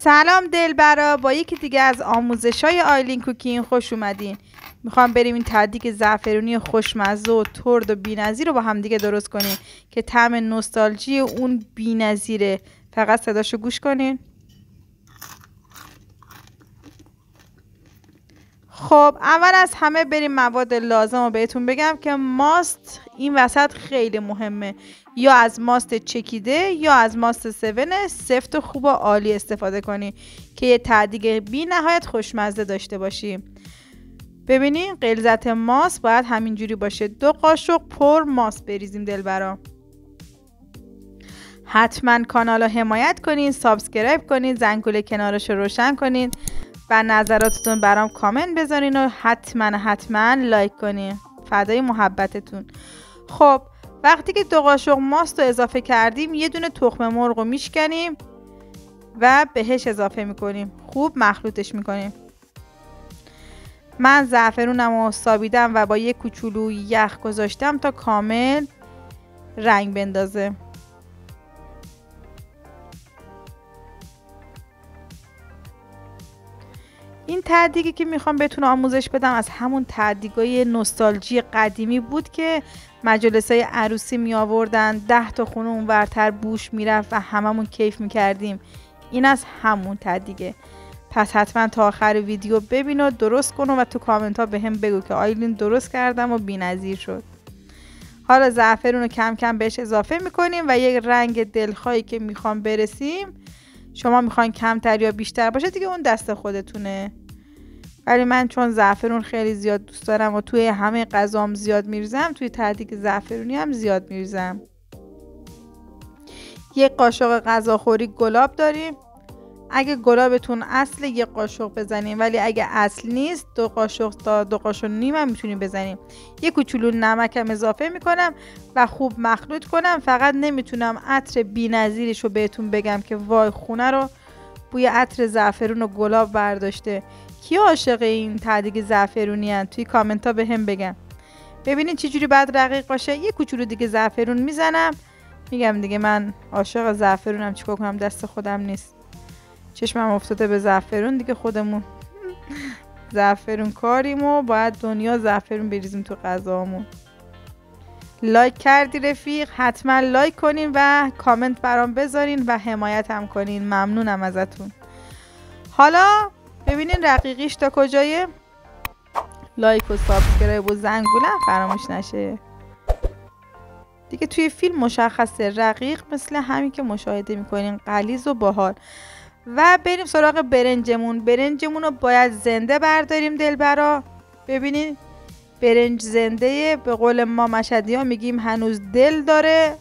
سلام دلبرا، با یکی دیگه از آموزش‌های آیلین کوکینگ خوش اومدین. میخوام بریم این تدیگ زعفرونی خوشمزه و ترد و بی‌نظیر رو با هم دیگه درست کنیم که طعم نوستالژی اون بی‌نظیره. فقط صداشو گوش کنین. خب اول از همه بریم مواد لازم رو بهتون بگم که ماست این وسط خیلی مهمه. یا از ماست چکیده یا از ماست 7 سفت و خوب و عالی استفاده کنی که یه تدیگ بی نهایت خوشمزه داشته باشیم. ببینین غلظت ماست باید همینجوری باشه. 2 قاشق پر ماست بریزیم دلبرا. حتما کانال رو حمایت کنین، سابسکرایب کنین، زنگوله کنارش رو روشن کنین و نظراتتون برام کامنت بذارین و حتما لایک کنین. فدای محبتتون. خب وقتی که 2 قاشق ماست رو اضافه کردیم یه دونه تخم مرغ رو میشکنیم و بهش اضافه میکنیم. خوب مخلوطش میکنیم. من زعفرونم رو سابیدم و با یه کوچولو یخ گذاشتم تا کامل رنگ بندازه. این تدیگی که میخوام بهتون آموزش بدم از همون تدیگای نوستالژی قدیمی بود که مجلسای عروسی می آوردن، 10 تا خونه اونورتر بوش میرفت و هممون کیف میکردیم. این از همون تدیگه. پس حتما تا آخر ویدیو ببین و درست کن و تو کامنت ها بهم بگو که آیلین درست کردم و بی‌نظیر شد. حالا زعفرون رو کم کم بهش اضافه میکنیم و یک رنگ دلخواهی که میخوام برسیم، شما میخواین کمتر یا بیشتر باشه دیگه اون دست خودتونه. ولی من چون زعفرون خیلی زیاد دوست دارم و توی همه غذام زیاد میریزم، توی تدیگ زعفرونی هم زیاد میریزم. 1 قاشق غذاخوری گلاب داریم. اگه گلابتون اصل 1 قاشق بزنیم، ولی اگه اصل نیست 2 قاشق تا 2 قاشق نیم هم میتونیم بزنیم. 1 کوچولو نمکم اضافه میکنم و خوب مخلوط کنم. فقط نمیتونم عطر بی‌نظیرش رو بهتون بگم که وای خونه رو بوی عطر زعفرون و گلاب برداشته. کی عاشق این تدیگ زعفرونی ان؟ توی کامنت ها بهم بگم. ببینید چه جوری بعد رقیق باشه. 1 کوچولو دیگه زعفرون میزنم. میگم دیگه من عاشق زعفرونم، چیکار کنم دست خودم نیست. چشمم افتاده به زعفرون دیگه، خودمون زعفرون کاریم و باید دنیا زعفرون بریزیم تو غذامون. لایک کردی رفیق؟ حتما لایک کنین و کامنت برام بذارین و حمایت هم کنین. ممنونم ازتون. حالا ببینین رقیقیش تا کجایه. لایک و سابسکرایب و زنگوله فراموش نشه دیگه. توی فیلم مشخصه رقیق مثل همین که مشاهده میکنین، غلیظ و باحال. و بریم سراغ برنجمون. برنجمون رو باید زنده برداریم دلبرا. ببینین برنج زنده، به قول ما مشهدی ها میگیم هنوز دل داره.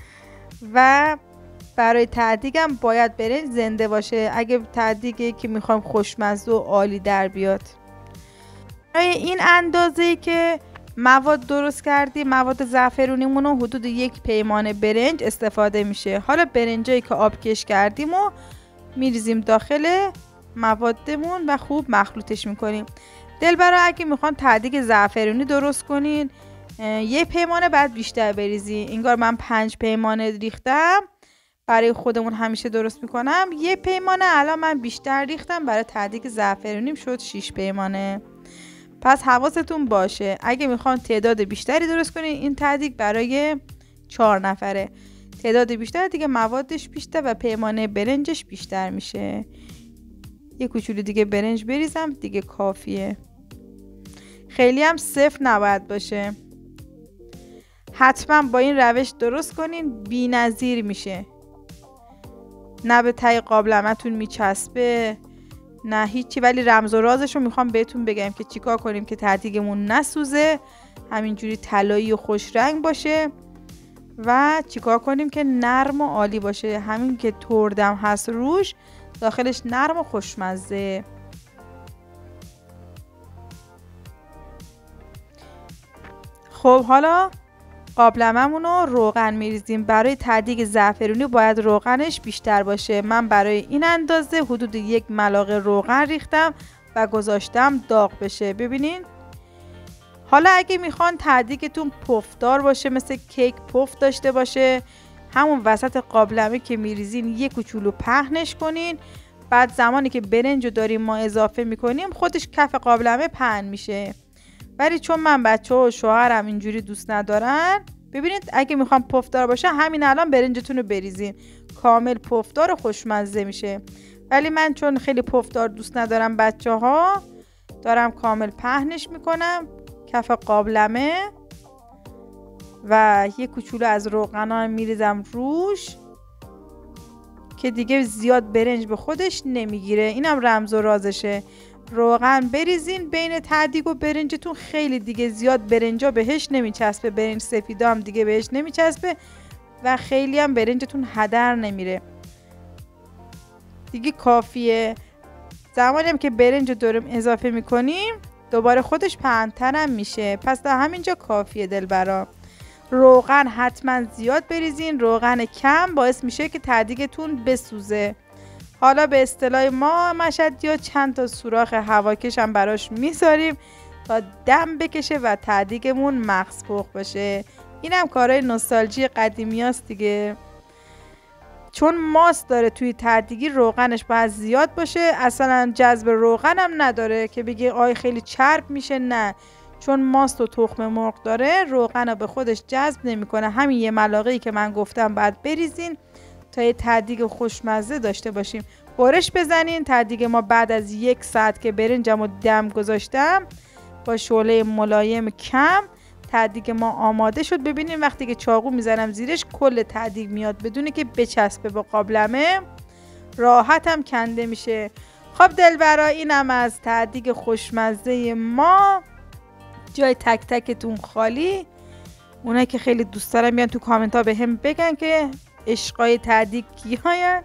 و برای تدیگم باید برنج زنده باشه اگه تدیگی که میخوایم خوشمزه و عالی در بیاد. برای این اندازه‌ای که مواد درست کردیم، مواد زعفرونیمون رو حدود 1 پیمانه برنج استفاده میشه. حالا برنجایی که آبکش کردیم و میریزیم داخل موادمون و خوب مخلوطش میکنیم. دلبرا اگه میخوان تدیگ زعفرونی درست کنین 1 پیمانه بعد بیشتر بریزین. انگار من 5 پیمانه ریختم برای خودمون همیشه درست میکنم. 1 پیمانه الان من بیشتر ریختم برای تدیگ زعفرونیم شد 6 پیمانه. پس حواستون باشه اگه میخوان تعداد بیشتری درست کنین این تدیگ برای 4 نفره. تعداد بیشتر دیگه موادش بیشتر و پیمانه برنجش بیشتر میشه. 1 کوچولو دیگه برنج بریزم دیگه کافیه. خیلی هم سفت نباید باشه. حتما با این روش درست کنین، بی‌نظیر میشه. نه به ته قابلمه‌تون میچسبه نه هیچی. ولی رمز و رازش رو میخوام بهتون بگم که چیکار کنیم که تدیگمون نسوزه، همینجوری طلایی و خوش رنگ باشه و چیکار کنیم که نرم و عالی باشه. همین که تردم هست روش داخلش نرم و خوشمزه. خب حالا قابلمه‌مون رو روغن میریزیم. برای تدیگ زعفرونی باید روغنش بیشتر باشه. من برای این اندازه حدود 1 ملاقه روغن ریختم و گذاشتم داغ بشه. ببینین. حالا اگه میخوان تدیگتون پفدار باشه، مثل کیک پف داشته باشه، همون وسط قابلمه که میریزین 1 کوچولو پهنش کنین بعد زمانی که برنج رو داریم ما اضافه میکنیم خودش کف قابلمه پهن میشه. ولی چون من بچه و شوهرم اینجوری دوست ندارن، ببینید اگه میخوام پفدار باشه همین الان برنجتون رو بریزین، کامل پفدار و خوشمزه میشه. ولی من چون خیلی پفدار دوست ندارم بچه ها، دارم کامل پهنش میکنم کف قابلمه و یه کوچولو از روغن میریزم روش که دیگه زیاد برنج به خودش نمیگیره. اینم رمز و رازشه. روغن بریزین بین تعدیگ و برنجتون، خیلی دیگه زیاد برنجا بهش نمیچسبه، برنج سفیدا هم دیگه بهش نمیچسبه و خیلی هم برنجتون هدر نمیره. دیگه کافیه. زمانی هم که برنج رو داریم اضافه میکنیم دوباره خودش پهن‌تر هم میشه. پس تا همینجا کافیه دلبرا. روغن حتما زیاد بریزین، روغن کم باعث میشه که تعدیگتون بسوزه. حالا به اصطلاح ما مشهدی‌ها چند تا سوراخ هواکش هم براش میذاریم تا دم بکشه و تعدیگمون مغز پخت باشه. اینم کارهای نوستالژی قدیمیاست دیگه. چون ماست داره توی تعدیگی روغنش باید زیاد باشه، اصلا جذب روغن هم نداره که بگی آی خیلی چرب میشه، نه، چون ماست و تخم مرغ داره روغن رو به خودش جذب نمیکنه. همین یه ملاقه‌ای که من گفتم بعد بریزین تا یه تعدیگ خوشمزه داشته باشیم. برش بزنین. تعدیگ ما بعد از 1 ساعت که برنجم رو دم گذاشتم با شعله ملایم کم، تعدیگ ما آماده شد. ببینین وقتی که چاقو میزنم زیرش کل تعدیگ میاد بدون که بچسبه با قابلمه، راحت هم کنده میشه. خب دلبرا، اینم از تعدیگ خوشمزه ما. جای تک تکتون خالی. اونایی که خیلی دوست دارن بیان تو کامنت ها به هم بگن که عشقای تعدیگ کیاین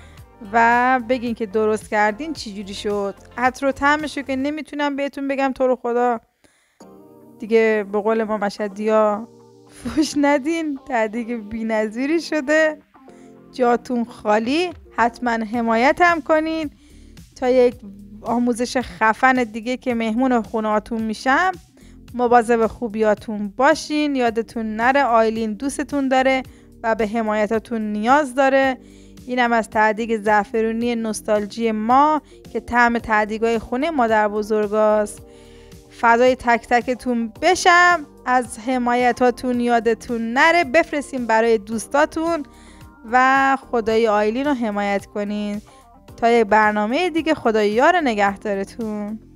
و بگین که درست کردین چی جوری شد. عطر و طعمشو که نمیتونم بهتون بگم، تو رو خدا دیگه به قول ما مشهدی‌ها فوش ندین، تعدیگ بی‌نظیری شده. جاتون خالی. حتما حمایت هم کنین تا یک آموزش خفن دیگه که مهمون خونه‌هاتون میشم. مواظب خوبیاتون باشین. یادتون نره آیلین دوستتون داره و به حمایتاتون نیاز داره. اینم از تعدیگ زعفرونی نوستالژی ما که طعم تعدیگای خونه مادر بزرگاست. فدای تک تکتون بشم. از حمایتاتون یادتون نره بفرستین برای دوستاتون و خدای آیلین رو حمایت کنین. تا یک برنامه دیگه، خدای یار نگهدارتون.